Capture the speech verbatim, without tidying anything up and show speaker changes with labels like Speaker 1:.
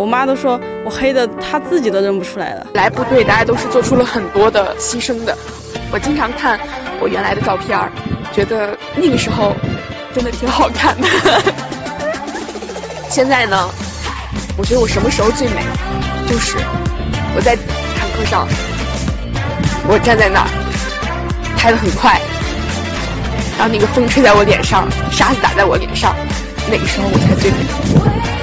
Speaker 1: 妈都说我黑的她自己都认不出来了。
Speaker 2: 来部队大家都是做出了很多的牺牲的，我经常看我原来的照片，觉得那个时候真的挺好看的。现在呢，我觉得我什么时候最美，就是我在坦克上，我站在那儿开得很快，然后那个风吹在我脸上，沙子打在我脸上，那个时候我才最美。